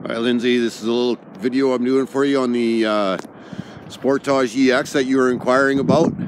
Hi Lindsay, this is a little video I'm doing for you on the Sportage EX that you were inquiring about.